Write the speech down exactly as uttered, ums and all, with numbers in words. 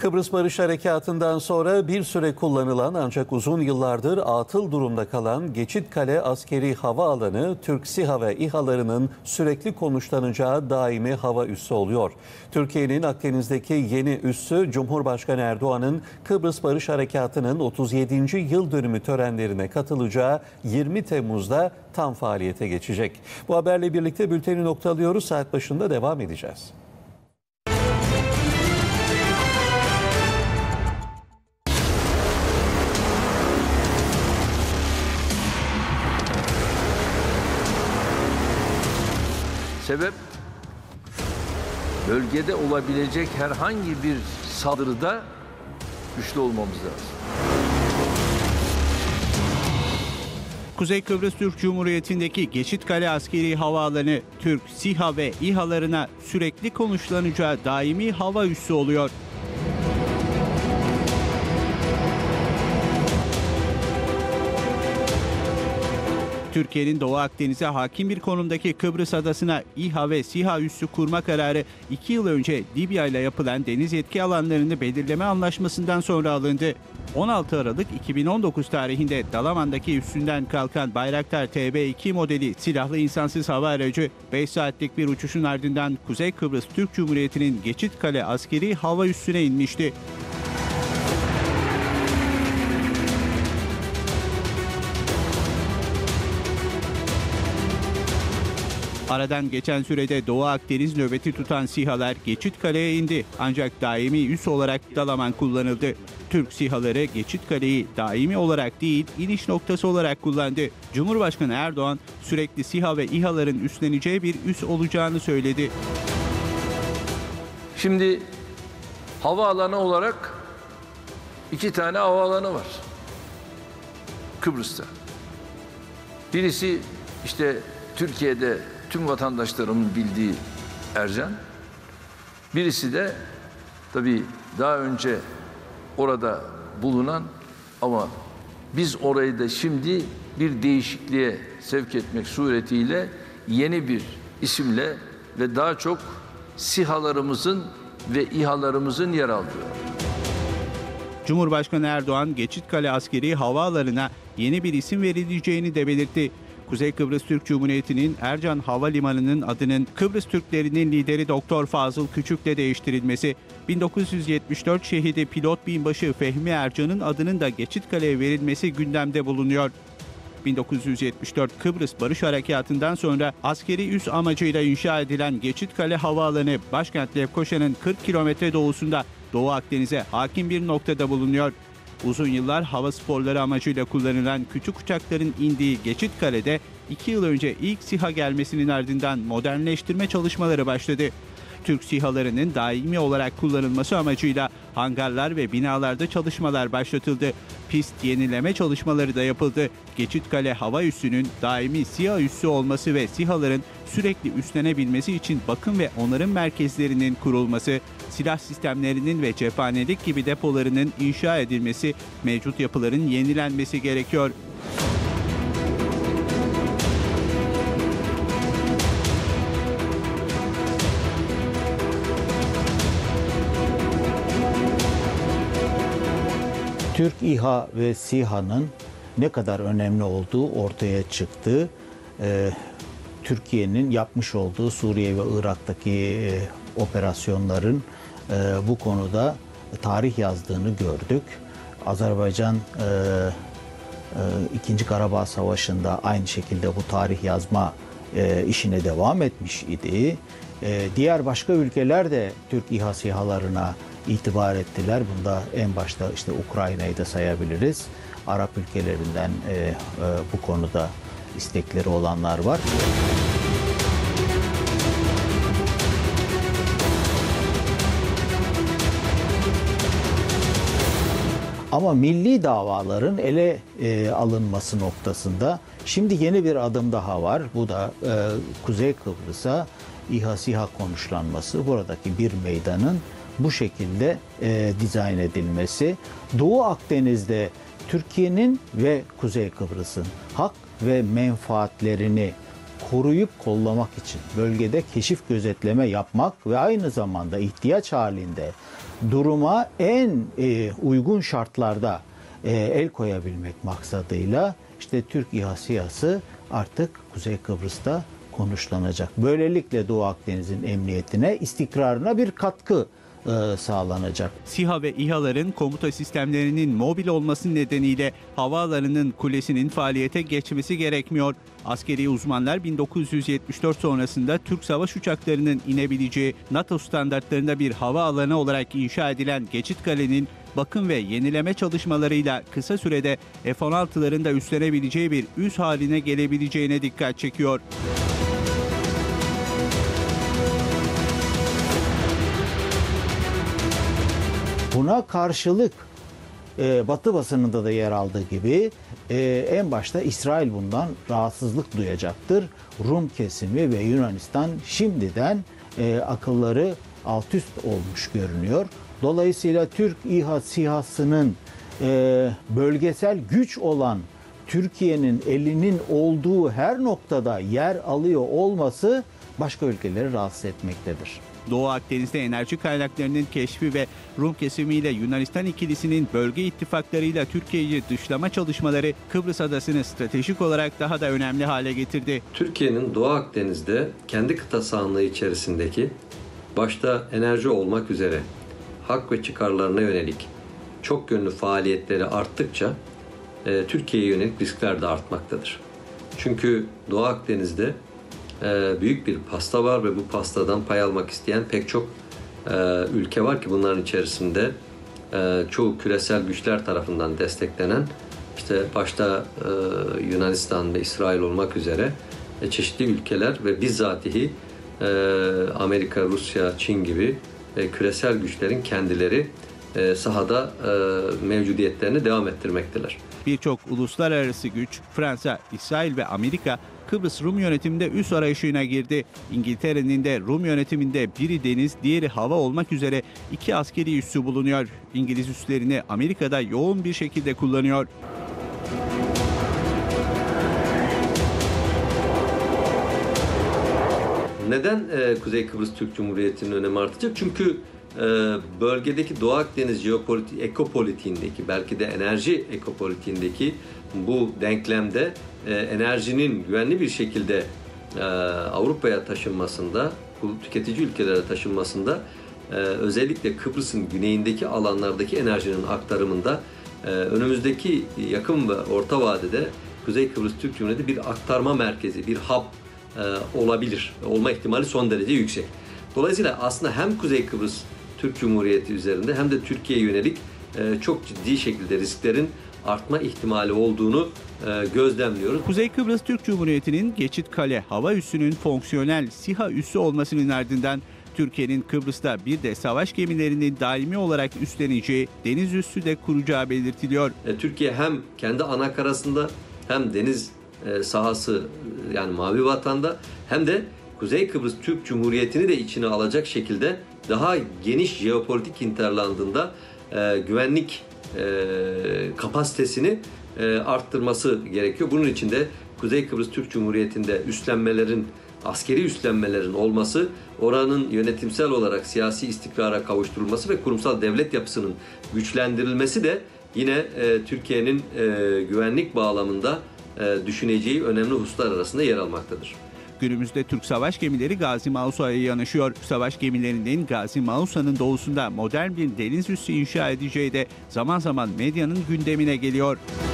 Kıbrıs Barış Harekatı'ndan sonra bir süre kullanılan ancak uzun yıllardır atıl durumda kalan Geçitkale Askeri Havaalanı, Türk SİHA ve İHA'larının sürekli konuşlanacağı daimi hava üssü oluyor. Türkiye'nin Akdeniz'deki yeni üssü, Cumhurbaşkanı Erdoğan'ın Kıbrıs Barış Harekatı'nın otuz yedinci yıl dönümü törenlerine katılacağı yirmi Temmuz'da tam faaliyete geçecek. Bu haberle birlikte bülteni noktalıyoruz. Saat başında devam edeceğiz. Sebep, bölgede olabilecek herhangi bir saldırıda güçlü olmamız lazım. Kuzey Kıbrıs Türk Cumhuriyeti'ndeki Geçitkale Askeri Havaalanı, Türk SİHA ve İHA'larına sürekli konuşlanacağı daimi hava üssü oluyor. Türkiye'nin Doğu Akdeniz'e hakim bir konumdaki Kıbrıs adasına İHA ve SİHA üssü kurma kararı iki yıl önce Libya ile yapılan deniz yetki alanlarını belirleme anlaşmasından sonra alındı. on altı Aralık iki bin on dokuz tarihinde Dalaman'daki üssünden kalkan Bayraktar T B iki modeli silahlı insansız hava aracı beş saatlik bir uçuşun ardından Kuzey Kıbrıs Türk Cumhuriyeti'nin Geçitkale Askeri Hava Üssü'ne inmişti. Aradan geçen sürede Doğu Akdeniz nöbeti tutan SİHA'lar Geçitkale'ye indi. Ancak daimi üs olarak Dalaman kullanıldı. Türk SİHA'ları Geçitkale'yi daimi olarak değil, iniş noktası olarak kullandı. Cumhurbaşkanı Erdoğan sürekli SİHA ve İHA'ların üstleneceği bir üs olacağını söyledi. Şimdi havaalanı olarak iki tane havaalanı var Kıbrıs'ta. Birisi işte Türkiye'de tüm vatandaşlarımın bildiği Ercan. Birisi de tabii daha önce orada bulunan ama biz orayı da şimdi bir değişikliğe sevk etmek suretiyle yeni bir isimle ve daha çok SİHA'larımızın ve İHA'larımızın yer aldığı. Cumhurbaşkanı Erdoğan Geçitkale Askeri Havaalanı'na yeni bir isim verileceğini de belirtti. Kuzey Kıbrıs Türk Cumhuriyeti'nin Ercan Havalimanı'nın adının Kıbrıs Türklerinin lideri Doktor Fazıl Küçük'le değiştirilmesi, bin dokuz yüz yetmiş dört şehidi pilot binbaşı Fehmi Ercan'ın adının da Geçitkale'ye verilmesi gündemde bulunuyor. bin dokuz yüz yetmiş dört Kıbrıs Barış Harekatı'ndan sonra askeri üs amacıyla inşa edilen Geçitkale Havaalanı, başkent Lefkoşa'nın kırk kilometre doğusunda Doğu Akdeniz'e hakim bir noktada bulunuyor. Uzun yıllar hava sporları amacıyla kullanılan küçük uçakların indiği Geçitkale'de iki yıl önce ilk SİHA gelmesinin ardından modernleştirme çalışmaları başladı. Türk SİHA'larının daimi olarak kullanılması amacıyla hangarlar ve binalarda çalışmalar başlatıldı. Pist yenileme çalışmaları da yapıldı. Geçitkale Hava Üssü'nün daimi SİHA üssü olması ve SİHA'ların sürekli üstlenebilmesi için bakım ve onarım merkezlerinin kurulması, silah sistemlerinin ve cephanelik gibi depolarının inşa edilmesi, mevcut yapıların yenilenmesi gerekiyor. Türk İHA ve SİHA'nın ne kadar önemli olduğu ortaya çıktı. Ee, Türkiye'nin yapmış olduğu Suriye ve Irak'taki e, operasyonların e, bu konuda tarih yazdığını gördük. Azerbaycan e, e, İkinci Karabağ Savaşı'nda aynı şekilde bu tarih yazma e, işine devam etmiş idi. E, diğer başka ülkeler de Türk İHA SİHA'larına itibar ettiler. Bunda en başta işte Ukrayna'yı da sayabiliriz. Arap ülkelerinden e, e, bu konuda istekleri olanlar var. Ama milli davaların ele e, alınması noktasında şimdi yeni bir adım daha var. Bu da e, Kuzey Kıbrıs'a İHA SİHA konuşlanması. Buradaki bir meydanın bu şekilde e, dizayn edilmesi. Doğu Akdeniz'de Türkiye'nin ve Kuzey Kıbrıs'ın hak ve menfaatlerini koruyup kollamak için bölgede keşif gözetleme yapmak ve aynı zamanda ihtiyaç halinde duruma en e, uygun şartlarda e, el koyabilmek maksadıyla işte Türk İHA SİHA'sı artık Kuzey Kıbrıs'ta konuşlanacak. Böylelikle Doğu Akdeniz'in emniyetine, istikrarına bir katkı e, sağlanacak. SİHA ve İHA'ların komuta sistemlerinin mobil olması nedeniyle havaalanının kulesinin faaliyete geçmesi gerekmiyor. Askeri uzmanlar bin dokuz yüz yetmiş dört sonrasında Türk savaş uçaklarının inebileceği NATO standartlarında bir havaalanı olarak inşa edilen Geçitkale'nin bakım ve yenileme çalışmalarıyla kısa sürede F on altıların da üstlenebileceği bir üs haline gelebileceğine dikkat çekiyor. Buna karşılık e, Batı basınında da yer aldığı gibi e, en başta İsrail bundan rahatsızlık duyacaktır. Rum kesimi ve Yunanistan şimdiden e, akılları alt üst olmuş görünüyor. Dolayısıyla Türk İHA SİHA'sının e, bölgesel güç olan Türkiye'nin elinin olduğu her noktada yer alıyor olması başka ülkeleri rahatsız etmektedir. Doğu Akdeniz'de enerji kaynaklarının keşfi ve Rum kesimiyle Yunanistan ikilisinin bölge ittifaklarıyla Türkiye'yi dışlama çalışmaları Kıbrıs Adası'nı stratejik olarak daha da önemli hale getirdi. Türkiye'nin Doğu Akdeniz'de kendi kıta sahanlığı içerisindeki başta enerji olmak üzere hak ve çıkarlarına yönelik çok yönlü faaliyetleri arttıkça e, Türkiye'ye yönelik riskler de artmaktadır. Çünkü Doğu Akdeniz'de e, büyük bir pasta var ve bu pastadan pay almak isteyen pek çok e, ülke var ki bunların içerisinde e, çoğu küresel güçler tarafından desteklenen, işte başta e, Yunanistan ve İsrail olmak üzere e, çeşitli ülkeler ve bizzatihi e, Amerika, Rusya, Çin gibi e, küresel güçlerin kendileri e, sahada e, mevcudiyetlerini devam ettirmektedir. Birçok uluslararası güç, Fransa, İsrail ve Amerika Kıbrıs Rum yönetiminde üs arayışına girdi. İngiltere'nin de Rum yönetiminde biri deniz, diğeri hava olmak üzere iki askeri üssü bulunuyor. İngiliz üslerini Amerika'da yoğun bir şekilde kullanıyor. Neden e, Kuzey Kıbrıs Türk Cumhuriyeti'nin önemi artacak? Çünkü e, bölgedeki Doğu Akdeniz jeopolitik, ekopolitiğindeki, belki de enerji ekopolitiğindeki bu denklemde e, enerjinin güvenli bir şekilde e, Avrupa'ya taşınmasında, tüketici ülkelere taşınmasında, e, özellikle Kıbrıs'ın güneyindeki alanlardaki enerjinin aktarımında e, önümüzdeki yakın ve orta vadede Kuzey Kıbrıs Türk Cumhuriyeti bir aktarma merkezi, bir hub e, olabilir. Olma ihtimali son derece yüksek. Dolayısıyla aslında hem Kuzey Kıbrıs Türk Cumhuriyeti üzerinde hem de Türkiye'ye yönelik e, çok ciddi şekilde risklerin artma ihtimali olduğunu e, gözlemliyoruz. Kuzey Kıbrıs Türk Cumhuriyeti'nin Geçitkale hava üssünün fonksiyonel SİHA üssü olmasının ardından Türkiye'nin Kıbrıs'ta bir de savaş gemilerini daimi olarak üstleneceği deniz üssü de kuracağı belirtiliyor. E, Türkiye hem kendi ana karasında hem deniz e, sahası yani Mavi Vatan'da hem de Kuzey Kıbrıs Türk Cumhuriyeti'ni de içine alacak şekilde daha geniş jeopolitik hinterlandında e, güvenlik e, kapasitesini e, arttırması gerekiyor. Bunun için de Kuzey Kıbrıs Türk Cumhuriyeti'nde üstlenmelerin, askeri üstlenmelerin olması, oranın yönetimsel olarak siyasi istikrara kavuşturulması ve kurumsal devlet yapısının güçlendirilmesi de yine e, Türkiye'nin e, güvenlik bağlamında e, düşüneceği önemli hususlar arasında yer almaktadır. Günümüzde Türk savaş gemileri Gazi Mausa'ya yanaşıyor. Savaş gemilerinin Gazi Mausa'nın doğusunda modern bir deniz üssü inşa edeceği de zaman zaman medyanın gündemine geliyor.